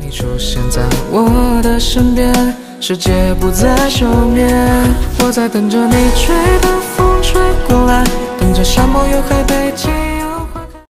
你出现在我的身边，世界不再休眠。我在等着你吹的风吹过来，等着沙漠有海的